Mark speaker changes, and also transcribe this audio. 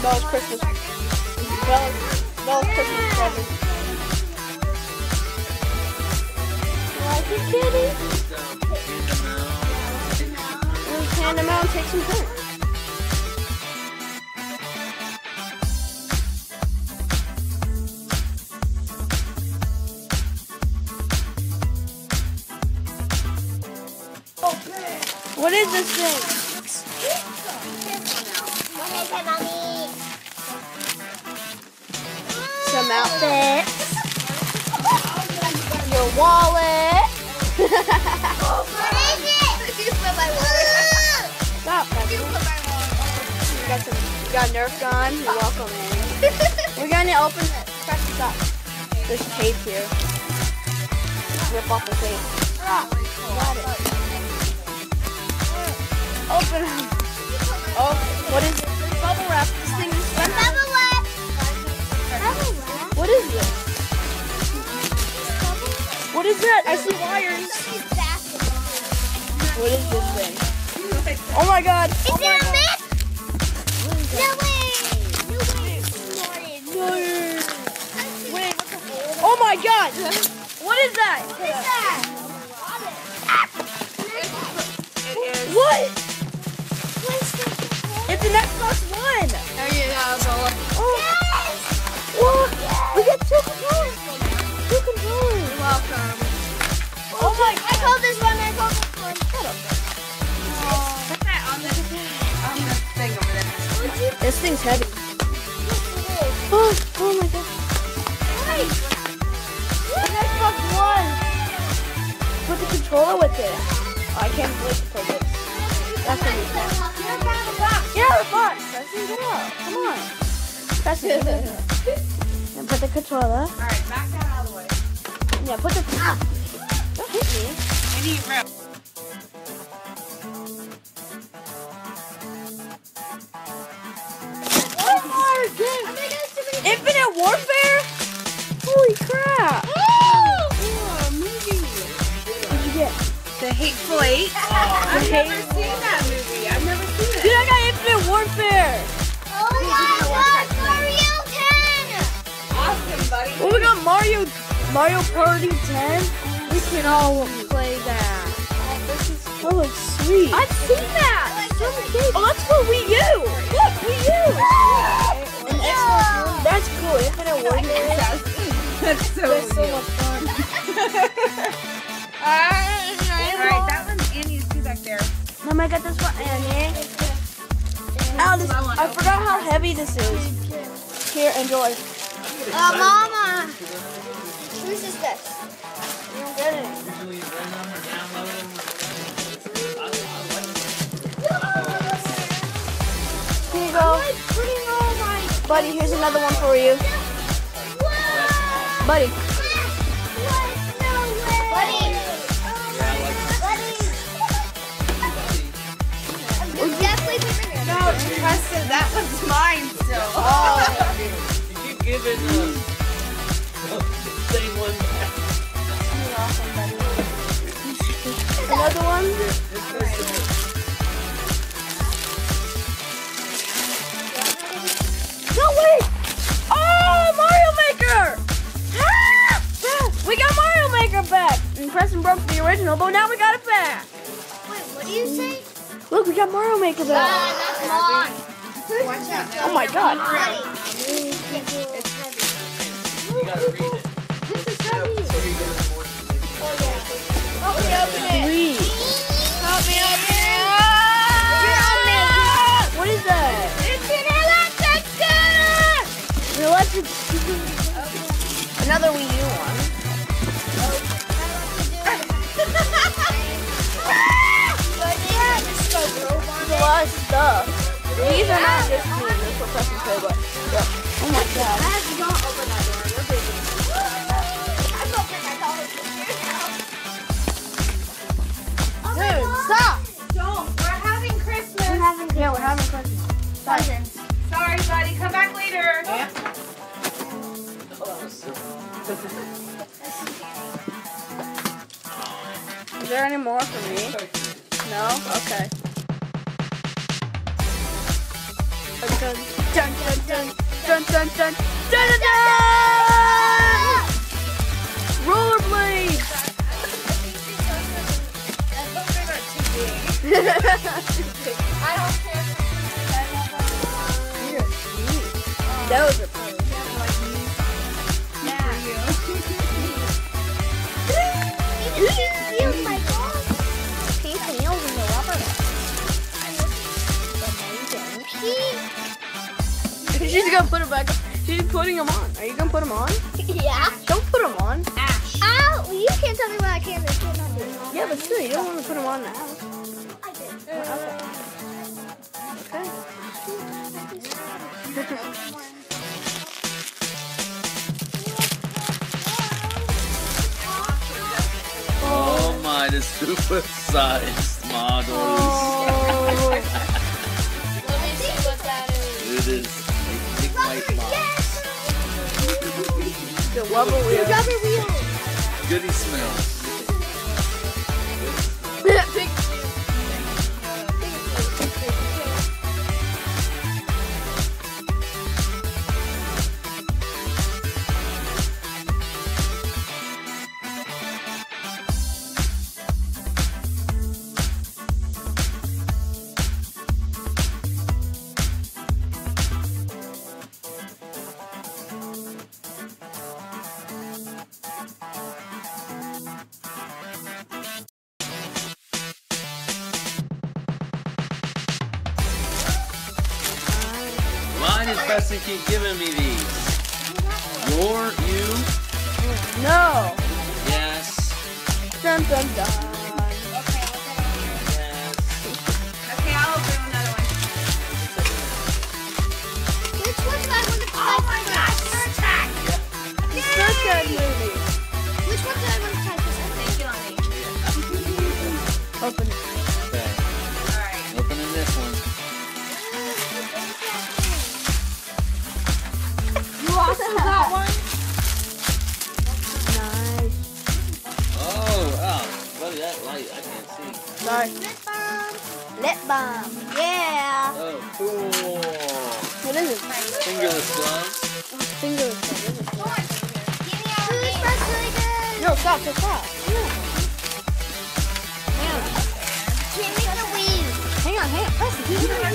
Speaker 1: Bella's Christmas. Bella's Christmas present. You like it, kitty? Let's hand them out and take some prints. What is this thing? Some outfits. Your wallet.
Speaker 2: What is it? You put my wallet.
Speaker 1: Stop,
Speaker 2: You put my wallet.
Speaker 1: you got a Nerf gun. You're welcome, man. We're gonna open it. Press the top. There's tape here. Rip off the tape. Got it. Open them. Oh, what is this? There's bubble wrap. This thing is
Speaker 2: Bubble wrap.
Speaker 1: What is this? What is that? I see wires. What is this thing? Oh my god.
Speaker 2: Is
Speaker 1: Oh
Speaker 2: there
Speaker 1: my
Speaker 2: a
Speaker 1: god.
Speaker 2: myth? No way.
Speaker 1: Wait. Oh my god. What is that?
Speaker 2: What is that?
Speaker 1: What? It's an Xbox One. Oh. What? We got two controllers. Two controllers.
Speaker 2: You're welcome.
Speaker 1: Oh my god.
Speaker 2: I call this one.
Speaker 1: Shut up.
Speaker 3: Put that on the thing over there.
Speaker 1: This thing's heavy. Oh my god. An Xbox One. Put the controller with it. Oh, I can't wait to play this. That's gonna be fun. Get out of the box. Preston, get out. Come on. Preston, get out. And put the controller.
Speaker 3: Alright, back that out of the way.
Speaker 1: Yeah, put the... Ah! Don't hit me.
Speaker 3: I need rep.
Speaker 1: Infinite Warfare? Holy crap.
Speaker 3: movie.
Speaker 1: What did you get?
Speaker 3: The Hateful Eight. I've never seen that movie. I've never seen it.
Speaker 1: Dude, I got Infinite Warfare.
Speaker 2: Oh my god, Mario 10!
Speaker 3: Awesome, buddy.
Speaker 1: Oh, we got Mario Party 10. We can all play that. That looks sweet. I've seen that. Oh, that's for Wii U. Look, Wii U. And Xbox. That's cool. Infinite Warfare.
Speaker 3: That's so
Speaker 1: much fun.
Speaker 3: Alright, that one's Annie's too back there.
Speaker 1: Mom, I got this for Annie. Ow, this, I forgot how heavy this is. Here, enjoy.
Speaker 2: Mama! Whose is this?
Speaker 1: You don't get it. Here you go. Buddy, here's another one for you. Buddy.
Speaker 2: We're definitely putting it.
Speaker 3: No, Preston, that one's mine still.
Speaker 4: You keep giving the same one back.
Speaker 1: Another one? No, wait! Oh, Mario Maker! Ah! We got Mario Maker back! And Preston broke the original, but now we got it back!
Speaker 2: Wait, what do you say?
Speaker 1: Look, we got Mario Maker back!
Speaker 2: That's mine.
Speaker 3: Watch out.
Speaker 1: Oh my god!
Speaker 2: It's heavy.
Speaker 4: You gotta read it.
Speaker 2: This is heavy.
Speaker 4: So you get more.
Speaker 2: Help me open it.
Speaker 1: Sweet!
Speaker 2: Help me open it.
Speaker 1: What is that?
Speaker 2: It's an electric scooter.
Speaker 1: An electric scooter. Another Wii U one. There's a lot of stuff. These are not just me, they're for Preston too, but yeah. Oh my god. Dude, stop!
Speaker 3: Don't. We're having Christmas.
Speaker 1: Yeah, we're having Christmas.
Speaker 3: Sorry, buddy. Come back later. Yeah.
Speaker 1: Is there any more for me? No? Okay. Dun dun dun dun dun dun dun dun dun! Rollerblades!
Speaker 2: I don't care.
Speaker 1: Those are probably.
Speaker 2: You can feel my dog. Pink nails in the rubber. Amazing.
Speaker 1: She's gonna put it back. She's putting them on. Are you gonna put them on?
Speaker 2: Yeah.
Speaker 1: Don't put them on.
Speaker 2: Ow! You can't tell me what I can and cannot do.
Speaker 1: Yeah, but still, you don't want to put them on now.
Speaker 2: I did.
Speaker 1: Okay.
Speaker 4: Oh my, the super-sized models.
Speaker 1: Oh.
Speaker 2: Let me see what that is.
Speaker 4: It is a big white box.
Speaker 1: The rubber wheel.
Speaker 2: Rubber wheel.
Speaker 4: Goody smells.
Speaker 1: Big.
Speaker 4: Mine is Preston keep giving me these. You?
Speaker 1: No.
Speaker 4: Yes.
Speaker 1: Dun dun dun.
Speaker 4: Yes.
Speaker 3: Okay, I'll open another one.
Speaker 2: Which one do I want to try?
Speaker 3: Oh my gosh, you're attacked!
Speaker 1: Such a movie.
Speaker 2: Which one do I want to try first?
Speaker 3: Thank you, Lonnie.
Speaker 1: Open it.
Speaker 4: Okay.
Speaker 3: Alright.
Speaker 4: Opening this one.
Speaker 1: You also got one? Nice.
Speaker 4: Oh, wow. Buddy, that light, I can't see.
Speaker 1: Sorry.
Speaker 2: Lip balm. Lip balm. Yeah.
Speaker 4: Oh, cool.
Speaker 1: What is it?
Speaker 4: Fingerless gloves.
Speaker 1: Fingerless.
Speaker 2: Who's first really good?
Speaker 1: No, stop, stop, stop.
Speaker 2: Give me the wings.
Speaker 1: Hang on, hang on. Preston, keep it